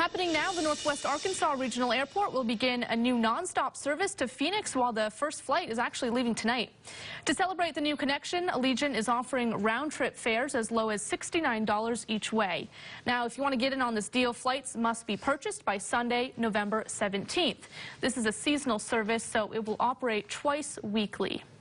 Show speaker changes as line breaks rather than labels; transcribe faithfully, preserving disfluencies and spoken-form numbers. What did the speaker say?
Happening now, the Northwest Arkansas Regional Airport will begin a new nonstop service to Phoenix, while the first flight is actually leaving tonight. To celebrate the new connection, Allegiant is offering round-trip fares as low as sixty-nine dollars each way. Now, if you want to get in on this deal, flights must be purchased by Sunday, November seventeenth. This is a seasonal service, so it will operate twice weekly.